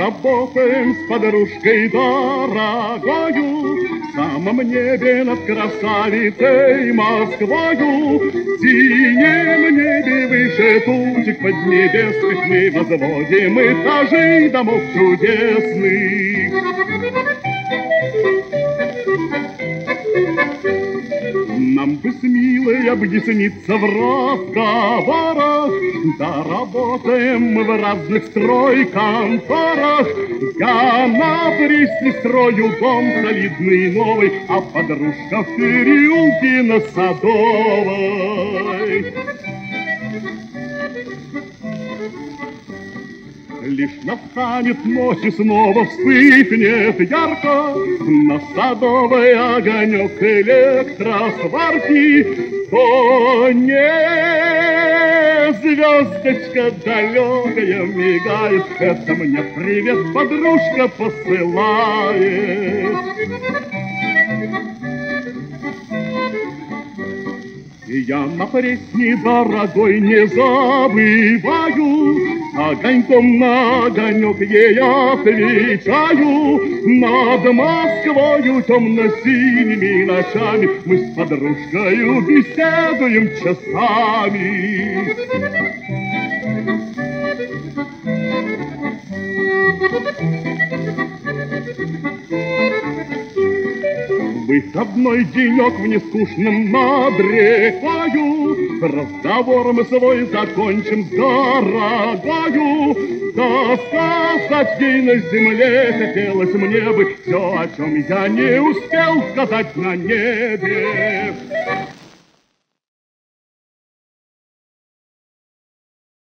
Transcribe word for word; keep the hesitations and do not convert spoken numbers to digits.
Работаем с подружкой дорогою в самом небе над красавицей Москвою. В синем небе выше тучек поднебесных мы возводим этажи домов чудесных. Нам бы с милой объясниться в разговорах, да работаем мы в разных стройконторах. Я на Пресне строю дом солидный новый, а подружка в переулке на Садовой. Лишь настанет ночь и снова вспыхнет ярко на Садовой огонек электросварки, то не звездочка далекая мигает, это мне привет подружка посылает. И я на Пресне, дорогой, не забываю, огоньком на огонек ей отвечаю. Над Москвою темно-синими ночами мы с подружкою беседуем часами. Выходной денек в нескучном надрекаю, разговор мы свой закончим с дорогою. Да сказать ей на земле хотелось мне бы все, о чем я не успел сказать на небе.